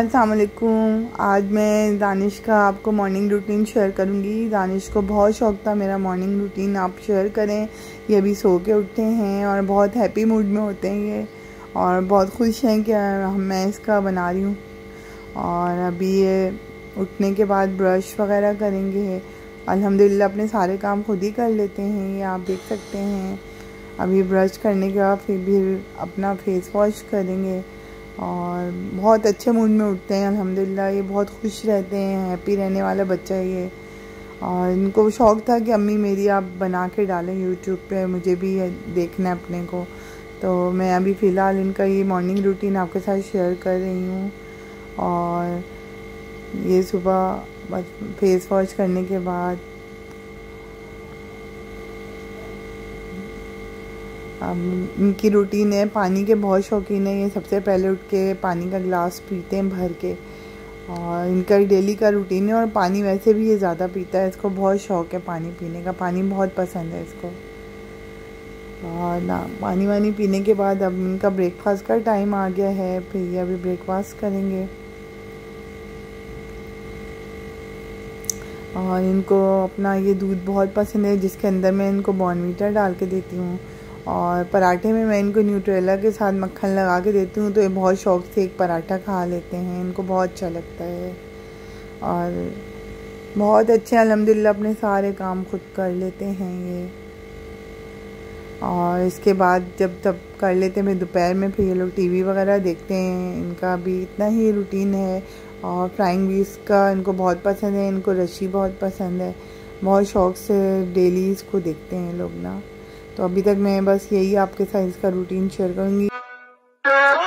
अस्सलाम वालेकुम। आज मैं दानिश का आपको मॉर्निंग रूटीन शेयर करूंगी। दानिश को बहुत शौक़ था मेरा मॉर्निंग रूटीन आप शेयर करें। ये अभी सो के उठते हैं और बहुत हैप्पी मूड में होते हैं ये, और बहुत खुश हैं कि मैं इसका बना रही हूँ। और अभी ये उठने के बाद ब्रश वगैरह करेंगे। अल्हम्दुलिल्लाह अपने सारे काम खुद ही कर लेते हैं, ये आप देख सकते हैं। अभी ब्रश करने के बाद फिर अपना फेस वॉश करेंगे और बहुत अच्छे मूड में उठते हैं अल्हम्दुलिल्लाह। ये बहुत खुश रहते हैं, हैप्पी रहने वाला बच्चा है ये। और इनको शौक़ था कि अम्मी मेरी आप बना के डालें यूट्यूब पे, मुझे भी देखना है अपने को। तो मैं अभी फ़िलहाल इनका ये मॉर्निंग रूटीन आपके साथ शेयर कर रही हूँ। और ये सुबह बस फेस वॉश करने के बाद इनकी रूटीन है, पानी के बहुत शौकीन है ये। सबसे पहले उठ के पानी का गिलास पीते हैं भर के, और इनका डेली का रूटीन है। और पानी वैसे भी ये ज़्यादा पीता है, इसको बहुत शौक़ है पानी पीने का, पानी बहुत पसंद है इसको। और ना पानी वानी पीने के बाद अब इनका ब्रेकफास्ट का टाइम आ गया है, फिर ये अभी ब्रेकफास्ट करेंगे। और इनको अपना ये दूध बहुत पसंद है, जिसके अंदर मैं इनको बॉर्नवीटा डाल के देती हूँ। और पराठे में मैं इनको न्यूट्रेला के साथ मक्खन लगा के देती हूँ, तो ये बहुत शौक़ से एक पराठा खा लेते हैं, इनको बहुत अच्छा लगता है। और बहुत अच्छे अल्हम्दुलिल्लाह अपने सारे काम खुद कर लेते हैं ये। और इसके बाद जब तब कर लेते हैं, दोपहर में फिर ये लोग टीवी वगैरह देखते हैं। इनका भी इतना ही रूटीन है। और फ्राइंग बीस का इनको बहुत पसंद है, इनको रशी बहुत पसंद है, बहुत शौक़ से डेली इसको देखते हैं लोग ना। तो अभी तक मैं बस यही आपके साथ इसका रूटीन शेयर करूँगी।